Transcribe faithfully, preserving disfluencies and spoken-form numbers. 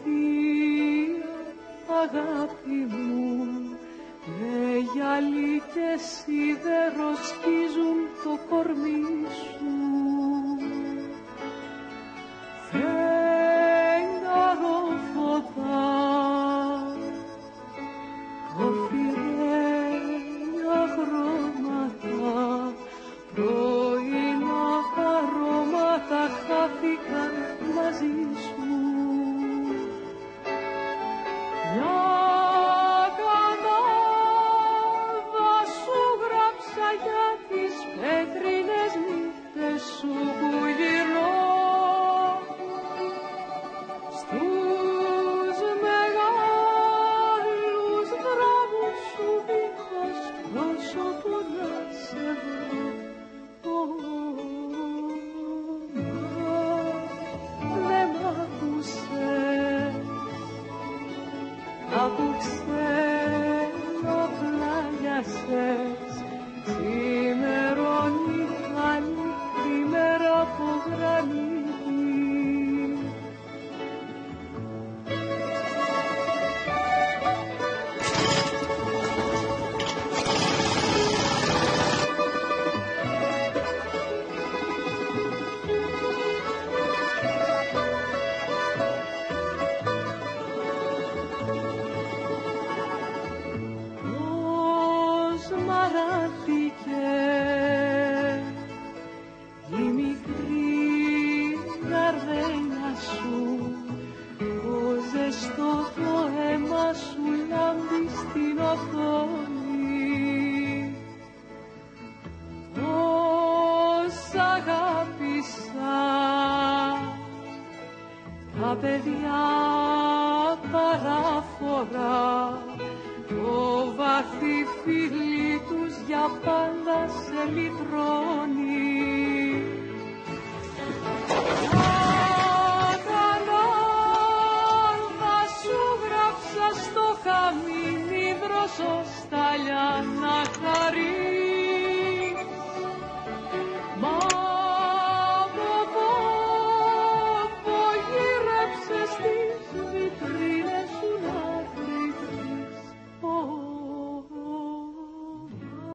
πλατεία, αγάπη μου, με γυαλί και σίδερο σκίζουν το κορμί σου. Φεγγαρόφωτα, οφειρένια χρώματα, πρωινά αρώματα χάθηκαν μαζί σου. Μια κανάδα σου γράψα για τις πέτρινες νύχτες σου που γυρνώ. Στους μεγάλους δρόμους σου δίχως πρόσωπο να σε βρω. Δεν μ' άκουσες, αφού ξένα πλάγιασες. Ξημερώνει άλλη ημέρα από γρανίτη. Τα παιδιά παράφορα, το βαθύ φίλι τους για πάντα σε λυτρώνει.